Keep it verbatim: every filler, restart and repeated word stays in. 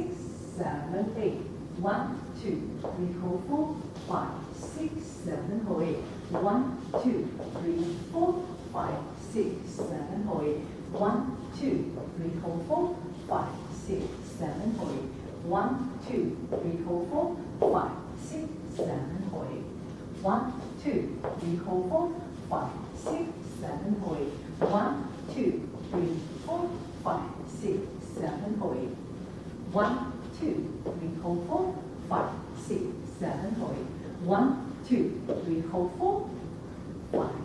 six, seven, eight. One, two, three, four, four, five, six, seven, eight. One, two, three, four, five, six, seven, eight. One, two, three, four, four, five, six, seven, eight. One, two, three, four, four, five, six, seven, eight. One, two, three, four, four, five, six, seven, eight. One, two, three, four, five, six, seven, eight. One, two, three, four, four, five, six, seven, eight. One, two, three, four, four, five,